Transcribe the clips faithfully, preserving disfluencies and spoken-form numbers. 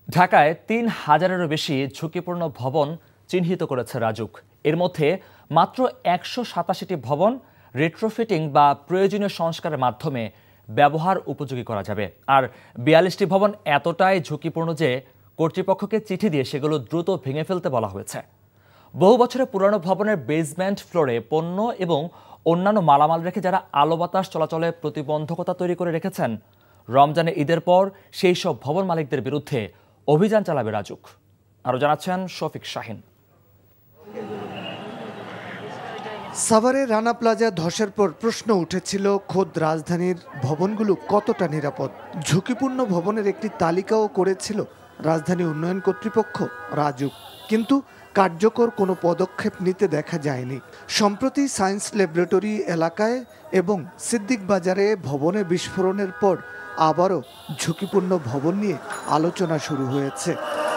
ঢাকায় তিন হাজারেরও বেশি ঝুঁকিপূর্ণ ভবন চিহ্নিত করেছে রাজুক। এর মধ্যে মাত্র একশো সাতাশিটি ভবন রেট্রোফিটিং বা প্রয়োজনীয় সংস্কারের মাধ্যমে ব্যবহার উপযোগী করা যাবে। আর বিয়াল্লিশটি ভবন এতটাই ঝুঁকিপূর্ণ যে কর্তৃপক্ষকে চিঠি দিয়ে সেগুলো দ্রুত ভেঙে ফেলতে বলা হয়েছে। বহু বছরের পুরানো ভবনের বেসমেন্ট ফ্লোরে পণ্য এবং অন্যান্য মালামাল রেখে যারা আলো বাতাস চলাচলে প্রতিবন্ধকতা তৈরি করে রেখেছেন, রমজানে ঈদের পর সেই সব ভবন মালিকদের বিরুদ্ধে অভিযান চালাবে রাজুক। আরও জানাচ্ছেন শফিক শাহিন। সাভারে রানা প্লাজা ধসের পর প্রশ্ন উঠেছিল খোদ রাজধানীর ভবনগুলো কতটা নিরাপদ। ঝুঁকিপূর্ণ ভবনের একটি তালিকাও করেছিল রাজধানী উন্নয়ন কর্তৃপক্ষ রাজুক, কিন্তু কার্যকর কোনো পদক্ষেপ নিতে দেখা যায়নি। সম্প্রতি সায়েন্স ল্যাবরেটরি এলাকায় এবং সিদ্দিক বাজারে ভবনে বিস্ফোরণের পর আবারও ঝুঁকিপূর্ণ ভবন নিয়ে আলোচনা শুরু হয়েছে।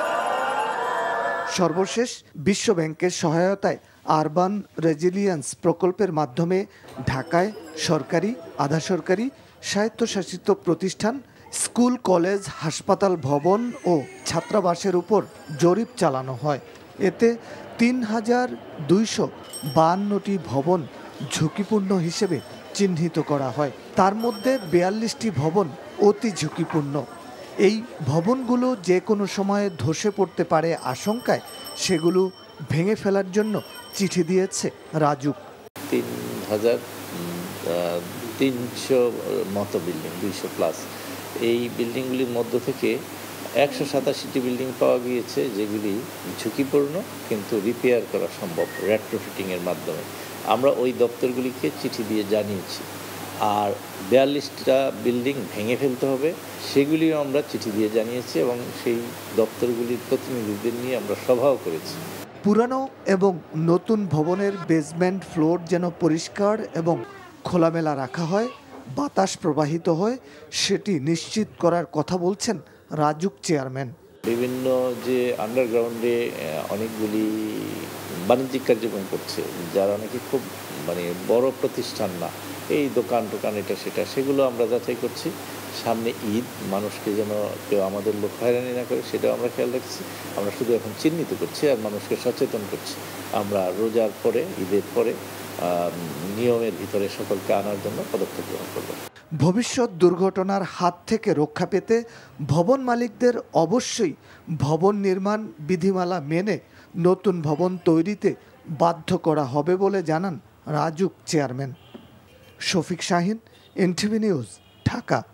সর্বশেষ বিশ্ব ব্যাংকের সহায়তায় আরবান রেজিলিয়েন্স প্রকল্পের মাধ্যমে ঢাকায় সরকারি, আধা সরকারি, স্বায়ত্তশাসিত প্রতিষ্ঠান, স্কুল, কলেজ, হাসপাতাল ভবন ও ছাত্রাবাসের উপর জরিপ চালানো হয়। এতে তিন হাজার দুইশো বাহান্নটি ভবন ঝুঁকিপূর্ণ হিসেবে চিহ্নিত করা হয়। তার মধ্যে বিয়াল্লিশটি ভবন অতি ঝুঁকিপূর্ণ। এই ভবনগুলো যে কোনো সময়ে ধসে পড়তে পারে আশঙ্কায় সেগুলো ভেঙে ফেলার জন্য চিঠি দিয়েছে রাজুক। তিন হাজার তিনশো মতো বিল্ডিং, দুইশো প্লাস, এই বিল্ডিংগুলির মধ্য থেকে একশো সাতাশিটি বিল্ডিং পাওয়া গিয়েছে যেগুলি ঝুঁকিপূর্ণ কিন্তু রিপেয়ার করা সম্ভব রেট্রোফিটিংয়ের মাধ্যমে। আমরা ওই দপ্তরগুলিকে চিঠি দিয়ে জানিয়েছি। আর বিয়াল্লিশটা বিল্ডিং ভেঙে ফেলতে হবে সেগুলিও আমরা চিঠি দিয়ে জানিয়েছি এবং সেই দপ্তরগুলির প্রতিনিধিদের নিয়ে আমরা সভাও করেছি। পুরানো এবং নতুন ভবনের বেসমেন্ট ফ্লোর যেন পরিষ্কার এবং খোলামেলা রাখা হয়, বাতাস প্রবাহিত হয়, সেটি নিশ্চিত করার কথা বলছেন রাজুক চেয়ারম্যান। বিভিন্ন যে আন্ডারগ্রাউন্ডে অনেকগুলি বাণিজ্যিক কার্যক্রম করছে, যারা নাকি খুব মানে বড় প্রতিষ্ঠান না, এই দোকান টোকান এটা সেটা, সেগুলো আমরা যাচাই করছি। সামনে ঈদ, মানুষকে যেন কেউ আমাদের লোক হয়রানি না করে সেটাও আমরা খেয়াল রাখছি। আমরা শুধু এখন চিহ্নিত করছি আর মানুষকে সচেতন করছি। আমরা রোজার পরে, ঈদের পরে নিয়মের ভিতরে সকলকে আনার জন্য পদক্ষেপ গ্রহণ করব। ভবিষ্যৎ দুর্ঘটনার হাত থেকে রক্ষা পেতে ভবন মালিকদের অবশ্যই ভবন নির্মাণ বিধিমালা মেনে নতুন ভবন তৈরিতে বাধ্য করা হবে বলে জানান RAJUK chairman. Shafiq Shahin, NTV news, Dhaka.